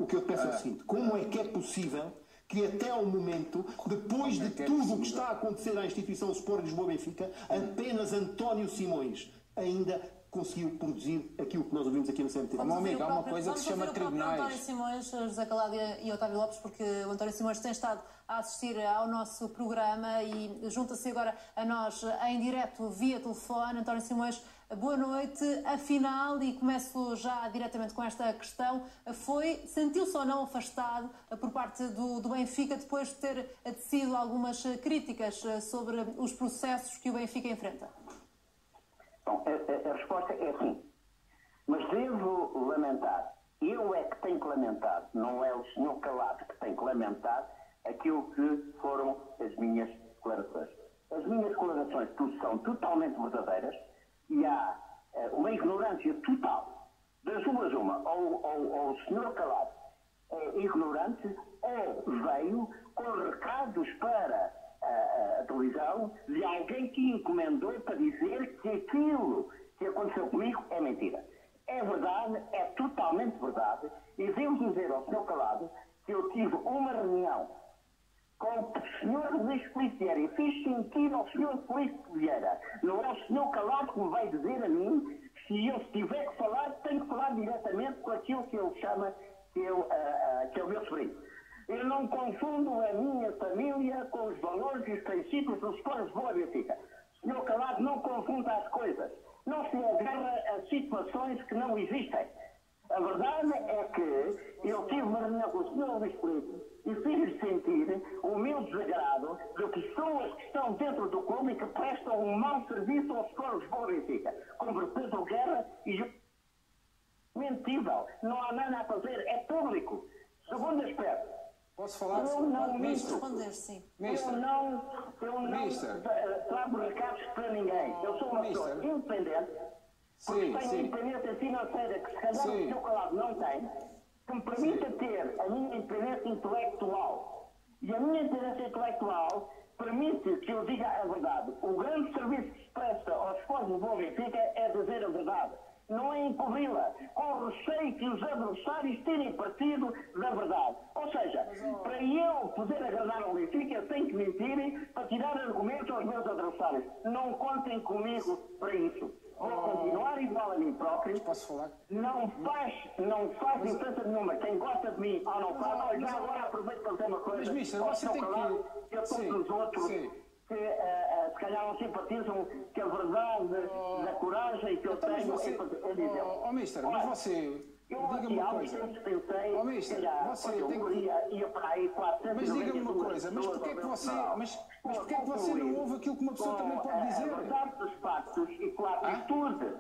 O que eu peço é o seguinte: como é que é possível que até ao momento, depois de tudo o que está a acontecer à instituição Sport Lisboa-Benfica, apenas António Simões ainda conseguiu produzir aquilo que nós ouvimos aqui no CMT? Há uma coisa que se chama tribunais. António Simões, José Calado e Otávio Lopes, porque o António Simões tem estado a assistir ao nosso programa e junta-se agora a nós em direto via telefone. António Simões, boa noite. Afinal, e começo já diretamente com esta questão, sentiu-se ou não afastado por parte do Benfica depois de ter tecido algumas críticas sobre os processos que o Benfica enfrenta? Bom, a resposta é sim. Mas devo lamentar, eu é que tenho que lamentar, não é o senhor Calado que tem que lamentar aquilo que foram as minhas declarações. As minhas declarações são totalmente verdadeiras e há uma ignorância total. Das duas uma, ou o senhor Calado é ignorante ou veio com recados para a televisão de alguém que encomendou para dizer que aquilo que aconteceu comigo é mentira. É verdade, é totalmente verdade, e devo dizer ao Sr. Calado que eu tive uma reunião com o Sr. Luís Filipe Vieira e fiz sentido ao Sr. Filipe Vieira. Não é o Sr. Calado que me vai dizer a mim que se eu tiver que falar, tenho que falar diretamente com aquilo que ele chama, que é o meu sobrinho. Eu não confundo a minha família com os valores e os princípios dos Sport Lisboa-Benfica. O Sr. Calado não confunda as coisas. Não se agarra a situações que não existem. A verdade é que eu tive uma reunião com o Sr. Luís Filipe e fiz-lhe sentir o meu desagrado de pessoas que estão dentro do clube e que prestam um mau serviço ao Sport Lisboa-Benfica, como Pedro Guerra e mentível. Não há nada a fazer, é público. Segundo aspecto. Posso falar? Eu não Mister. Responder, sim. Eu não trago recados para ninguém. Eu sou uma pessoa independente, porque tenho independência financeira que se calhar o Sr. Calado não tem, que me permita ter a minha independência intelectual. E a minha independência intelectual permite que eu diga a verdade. O grande serviço que se presta aos Sport Lisboa-Benfica é dizer a verdade. Não é encobri-la, com receio que os adversários tirem partido da verdade. Ou seja, para eu poder agradar ao Benfica, eu tenho que mentir para tirar argumentos aos meus adversários. Não contem comigo para isso. Vou continuar igual a mim próprio. Posso falar? Não faz diferença nenhuma. Quem gosta de mim ou não faz, olha, já agora aproveito para dizer uma coisa. Mas, Mister, você tem que... Eu todos os outros... que se calhar não simpatizam que a verdade da coragem que eu tenho é dizer. Mister, mas você... Diga-me uma coisa. Mister, você tem que... Mas diga-me uma coisa, mas porquê é que você não ouve aquilo que uma pessoa também pode dizer? A verdade dos factos e com a atitude,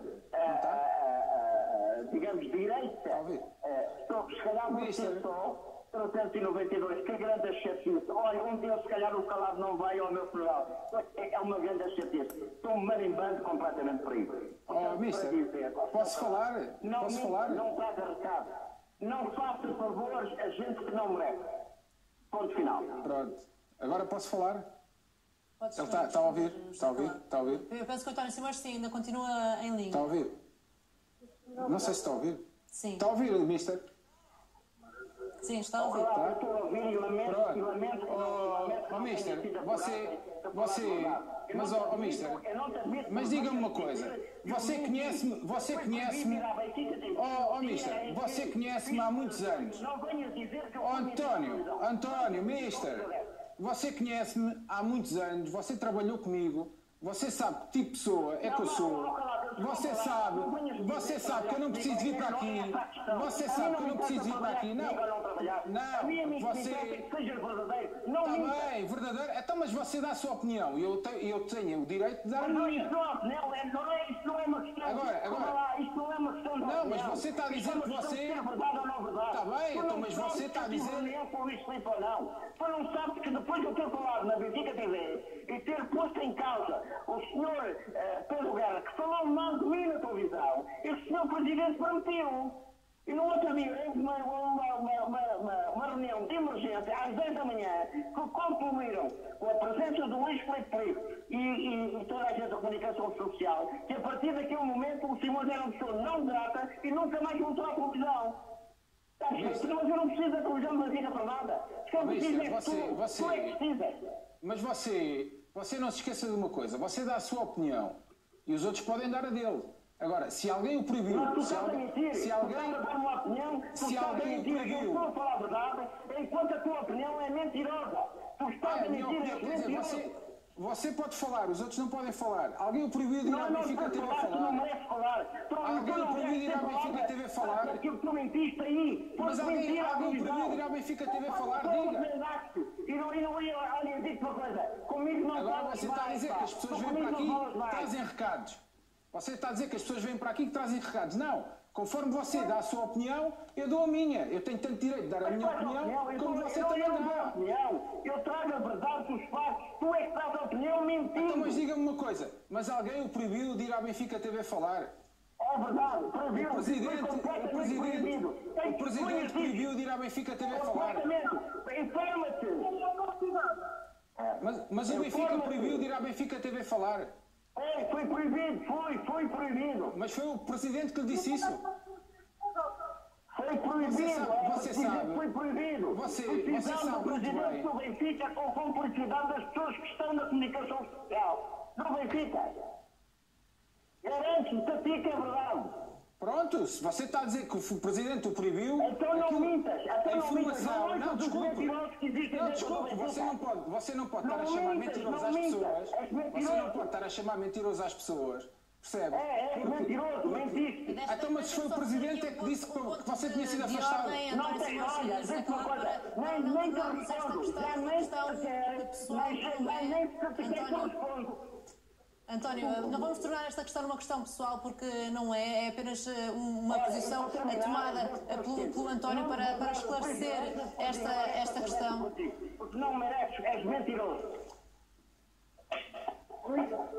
digamos, direita, se calhar você só... 392, que grande chatice. Olha, um dia se calhar o Calado não vai ao meu programa. É uma grande chatice. Estou-me marimbando completamente para isso. Mister, posso falar? Posso falar? Não traga recado. Não faça favores a gente que não merece. Ponto final. Pronto. Agora posso falar? Pode Ele está a ouvir? Está a ouvir? Eu penso que o António Simões sim, ainda continua em linha. Está a ouvir? Não sei se está a ouvir. Sim. Está a ouvir, Mister? Sim, está a ouvir. Estou a ouvir e lamento. Mister, Mister, mas diga-me uma coisa, você conhece-me, Mister, você conhece-me há muitos anos. António, Mister, você conhece-me há muitos anos, você trabalhou comigo, você sabe que tipo de pessoa é que eu sou. Você sabe que eu não preciso vir para aqui. Você sabe que eu não preciso vir para aqui. Não, você... Está bem, verdadeiro. Então, mas você dá a sua opinião e eu tenho o direito de dar a minha. Isto não é uma questão. Agora. Isto não é uma questão. Não, mas você está a dizer que você... Está bem, então, mas você está a dizer... Tu não sabes que depois de eu ter falado na Benfica TV e ter posto em causa o senhor Pedro Guerra, que falou mal de mim na televisão, e o senhor Presidente permitiu. E no outro dia houve uma reunião de emergência às 10 da manhã que concluíram com a presença do Luís Filipe e toda a gente da comunicação social que a partir daquele momento o Simões era uma pessoa não grata e nunca mais voltou à televisão. Mas eu não preciso da televisão brasileira para nada. Se eu preciso tu é que precisas. Mas você não se esqueça de uma coisa. Você dá a sua opinião e os outros podem dar a dele. Agora, se alguém o proibiu... Não, tu estás a mentir. Se alguém dar uma opinião, se alguém o proibiu... Eu estou a falar a verdade, enquanto a tua opinião é mentirosa. Tu estás a mentir, é mentiroso. Você pode falar, os outros não podem falar. Alguém o proibiu de ir à Benfica TV falar. Tu não mereces falar. Alguém o proibiu de ir à Benfica TV falar. Aquilo que tu mentiste aí. Mas alguém o proibiu de ir à Benfica TV falar, diga. E não ia, olha, digo uma coisa. Comigo não agora você está a dizer que as pessoas vêm para aqui e trazem recados. Você está a dizer que as pessoas vêm para aqui e trazem recados. Não. Conforme você dá a sua opinião, eu dou a minha. Eu tenho tanto direito de dar a minha opinião como você também dá. Eu trago a verdade dos fatos. Tu é que traz a opinião mentira. Então, mas diga-me uma coisa. Mas alguém o proibiu de ir à Benfica TV falar? É verdade. Proibiu. O presidente proibiu de ir à Benfica TV falar. Informa-te. Mas o Benfica proibiu de ir à Benfica TV falar. Foi proibido, foi proibido. Mas foi o presidente que lhe disse isso. Foi proibido. Você sabe. Foi proibido. Você sabe muito bem. O presidente do Benfica com cumplicidade das pessoas que estão na comunicação social. Do Benfica. Garanto-te a ti que é verdade. Pronto, se você está a dizer que o presidente o proibiu... Então não mintas. A informação... Não, desculpe. Você não pode estar a chamar mentiroso às pessoas. Você não pode estar a chamar mentiroso às pessoas. Percebe? É mentiroso, mentiste. Então, mas se foi o presidente é que disse que você tinha sido afastado. Não tem, olha, diz uma coisa. Nem te respondo. Nem te respondo. António, não vamos tornar esta questão uma questão pessoal porque não é apenas uma posição tomada pelo António para esclarecer esta questão. Porque não mereces, és mentiroso.